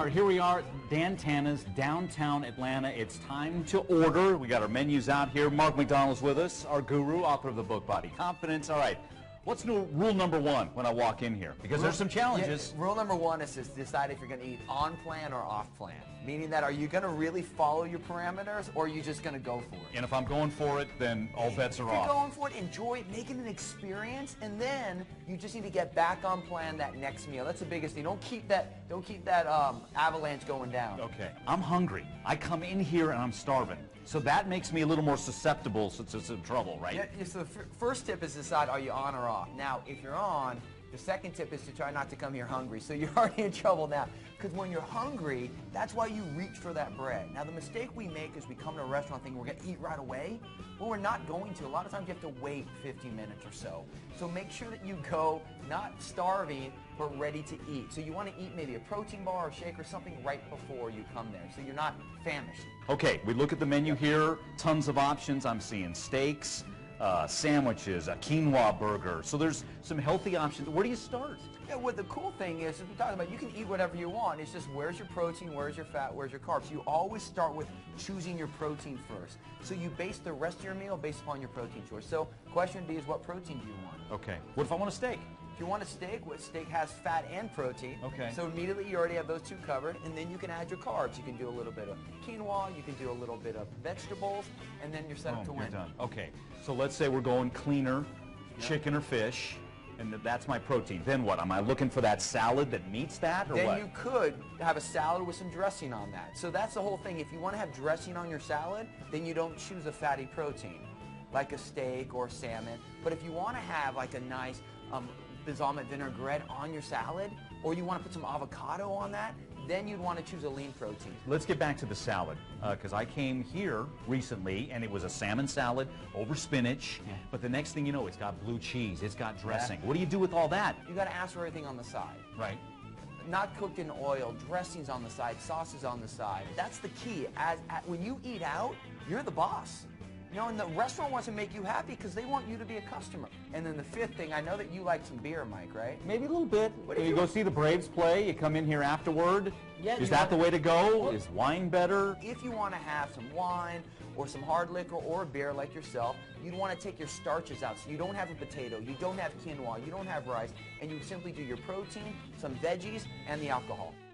All right, here we are, Dan Tana's, downtown Atlanta. It's time to order. We got our menus out here. Mark McDonald's with us, our guru, author of the book Body Confidence. All right, what's rule number one when I walk in here? Because there's some challenges. Yeah, rule number one is to decide if you're going to eat on plan or off plan. Meaning that, are you going to really follow your parameters, or are you just going to go for it? And if I'm going for it, then all bets are off. If you're going for it, enjoy it, make it an experience, and then you just need to get back on plan that next meal. That's the biggest thing. Don't keep that avalanche going down. Okay, I'm hungry. I come in here and I'm starving. So that makes me a little more susceptible to some trouble, right? Yeah, so the first tip is to decide, are you on or off? Now, if you're on, the second tip is to try not to come here hungry. So you're already in trouble now. Because when you're hungry, that's why you reach for that bread. Now, the mistake we make is we come to a restaurant thinking we're going to eat right away. Well, we're not going to. A lot of times you have to wait 15 minutes or so. So make sure that you go not starving, but ready to eat. So you want to eat maybe a protein bar or shake or something right before you come there, so you're not famished. Okay, we look at the menu here, tons of options. I'm seeing steaks, sandwiches, a quinoa burger. So there's some healthy options. Where do you start? Yeah, what the cool thing is we're talking about, you can eat whatever you want. It's just where's your protein, where's your fat, where's your carbs. You always start with choosing your protein first. So you base the rest of your meal based upon your protein choice. So question B is, what protein do you want? Okay. What if I want a steak? If you want a steak, steak has fat and protein. Okay. So immediately you already have those two covered, and then you can add your carbs. You can do a little bit of quinoa, you can do a little bit of vegetables, and then you're set up to win. You're done. Okay. So let's say we're going cleaner, chicken or fish, and that's my protein. Then what? Am I looking for that salad that meets that, or then what? You could have a salad with some dressing on that. So that's the whole thing. If you want to have dressing on your salad, then you don't choose a fatty protein, like a steak or salmon. But if you want to have like a nice balsamic vinaigrette on your salad, or you want to put some avocado on that, then you'd want to choose a lean protein. Let's get back to the salad, because I came here recently and it was a salmon salad over spinach, but the next thing you know, it's got blue cheese, it's got dressing. What do you do with all that? You got to ask for everything on the side. Right. Not cooked in oil, dressings on the side, sauces on the side. That's the key. When you eat out, you're the boss. You know, and the restaurant wants to make you happy because they want you to be a customer. And then the fifth thing, I know that you like some beer, Mike, right? Maybe a little bit. You go see the Braves play, you come in here afterward. Yeah, is that the way to go? Is wine better? If you want to have some wine or some hard liquor or a beer like yourself, you'd want to take your starches out. So you don't have a potato, you don't have quinoa, you don't have rice, and you simply do your protein, some veggies, and the alcohol.